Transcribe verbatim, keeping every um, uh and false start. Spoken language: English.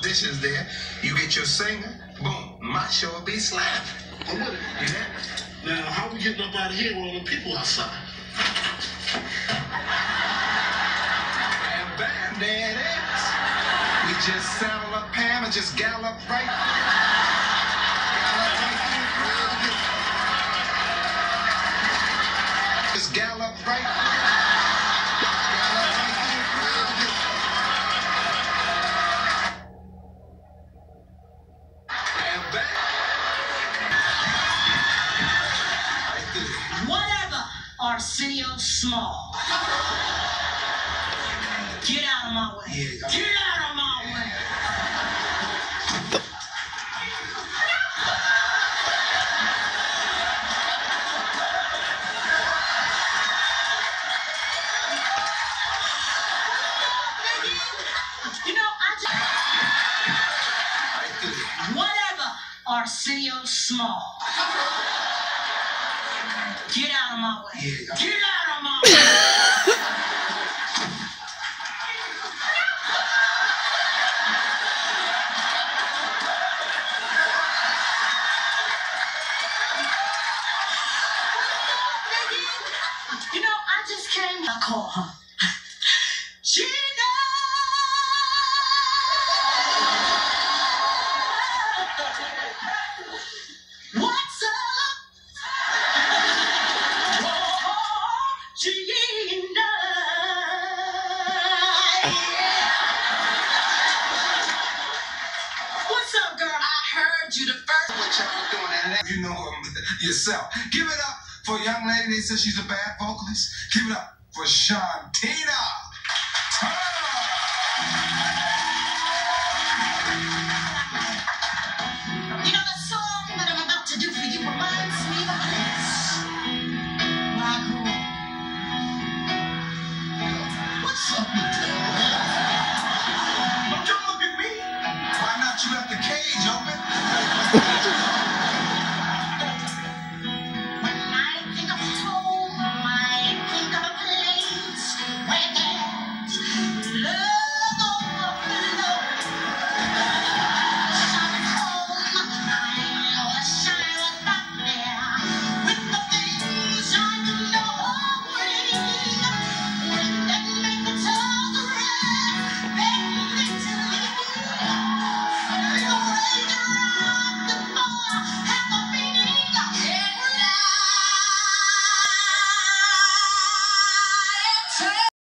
auditions there. You get your singer, boom, my show will be slapping. I'm with it. You know? Now, how we getting up out of here with all the people outside? And bam, there it is. We just saddle up Pam and just gallop right. Gallop right through the crowd. Just gallop right. Gallop right through the crowd. And bam. Whatever, Arsenio Small. Get out of my way. Yeah. Get out of my way. You know, I just... Whatever, Arsenio Small. Get out of my way. Yeah. Get out of my way. You know, I just came to call her. Gina! What's up? Oh, Gina! What's up, girl? I heard you the first. What y'all doing? And you know um, yourself. Give it up for a young lady. They said she's a bad vocalist. Give it up for Shantina.